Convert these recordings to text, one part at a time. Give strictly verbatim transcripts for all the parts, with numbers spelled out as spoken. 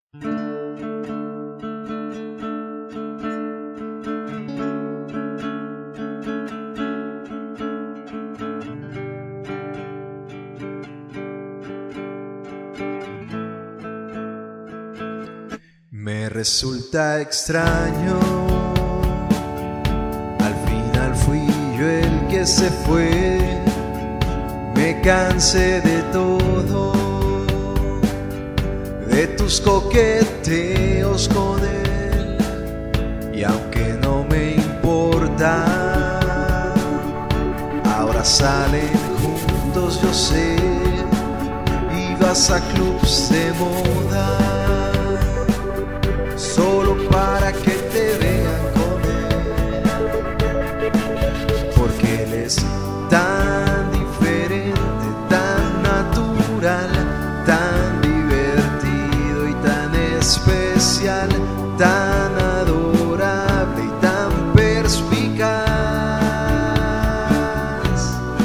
Me resulta extraño, al final fui yo el que se fue. Me cansé de todo, de tus coqueteos con él, y aunque no me importa, ahora salen juntos, yo sé, y vas a clubs de moda solo para que te vean con él, porque él es tan diferente, tan natural, tan divertido y tan especial, tan adorable y tan perspicaz,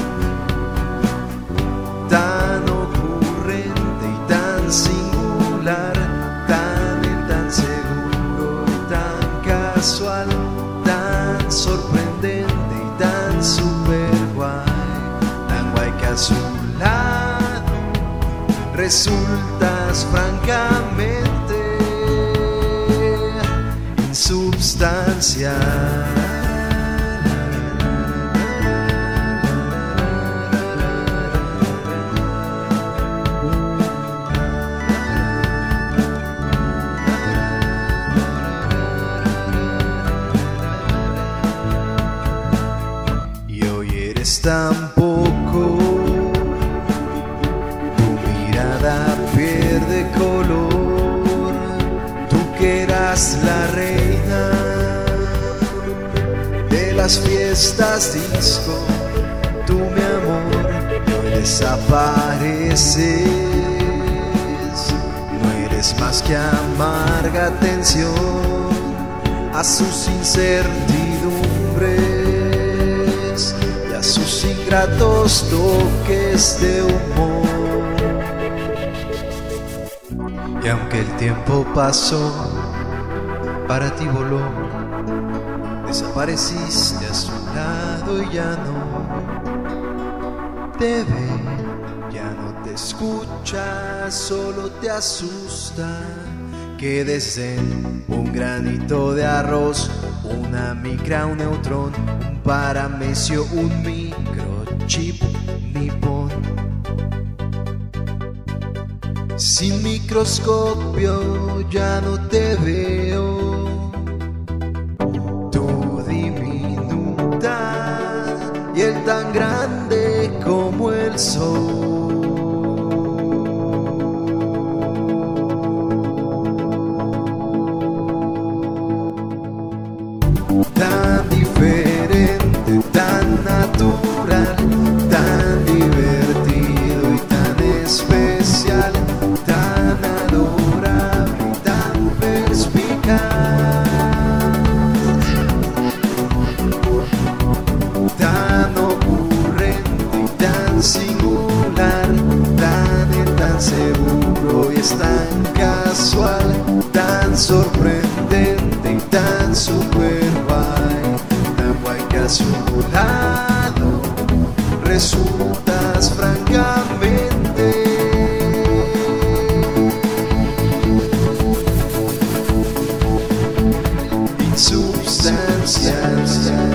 tan ocurrente y tan singular, tan sorprendente y tan super guay, tan guay que a su lado resultas francamente insubstancial. Tampoco tu mirada pierde color, tú que eras la reina de las fiestas disco, tú mi amor, hoy desapareces, no eres más que amarga atención a sus incertidumbres, sus ingratos toques de humor. Y aunque el tiempo pasó, para ti voló, desapareciste a su lado y ya no te ve, ya no te escucha, solo te asusta que deseen un granito de arroz, una micra, un neutrón, un paramecio, un microchip nipón. Sin microscopio ya no te veo, tú diminuta y él tan grande como el sol. Tan diferente, tan natural, tan divertido y tan especial, tan adorable y tan perspicaz, tan ocurrente y tan singular, tan y tan seguro y es tan casual, tan sorprendente y tan super guay, tan guay que a su lado resultas francamente insubstancial.